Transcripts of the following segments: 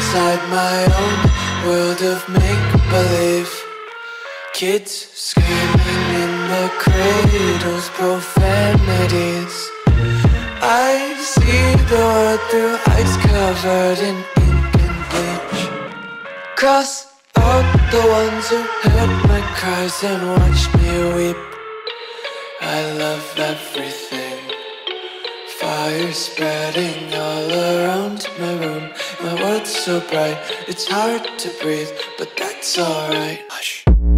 inside my own world of make-believe. Kids screaming in their cradles, profanities. I see the world through ice covered in ink and bleach. Cross out the ones who heard my cries and watched me weep. I love everything. Fire spreading all around my room. My world's so bright, it's hard to breathe, but that's alright. Hush.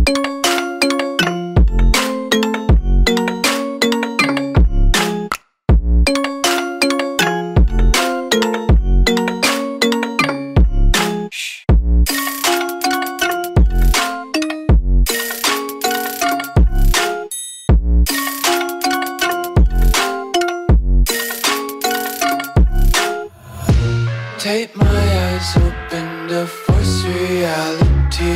Tape my eyes open to force reality.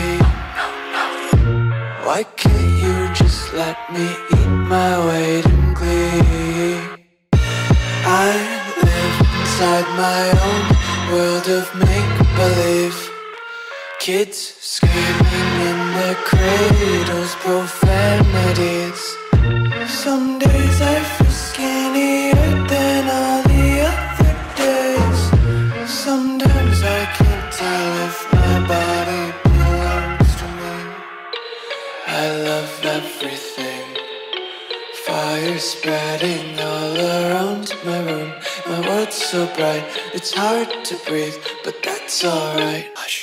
Why can't you just let me eat my weight in glee? I live inside my own world of make-believe. Kids screaming in their cradles, profanities. Some days I feel skinnier than all the other days. Sometimes I can't tell if my body belongs to me. I love everything. Fire spreading all around my room. My world's so bright, it's hard to breathe, but that's alright. Hush.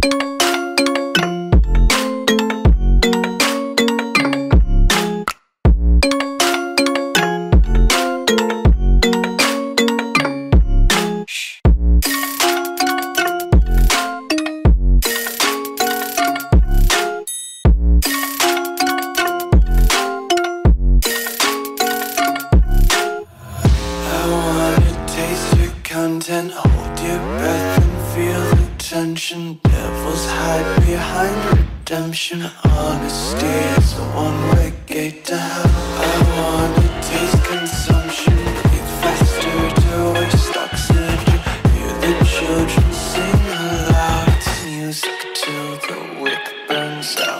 Content, hold your breath and feel the tension. Devils hide behind redemption. Honesty is a one-way gate to hell. I wanna taste consumption. Breathe faster to waste oxygen. Hear the children sing aloud. It's music till the wick burns out.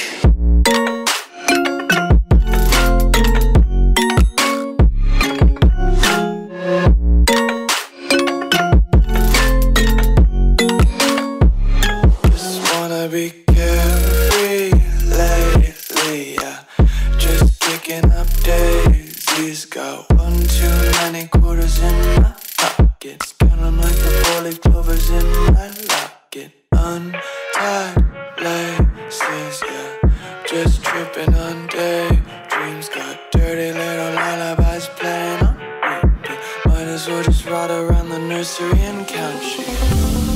Be carefree lately, yeah. Just picking up daisies. Got one too many quarters in my pockets. Count 'em like the four-leaf clovers in my locket. Untied laces, yeah. Just tripping on daydreams. Got dirty little lullabies playing on repeat. Might as well just ride around the nursery and count sheep.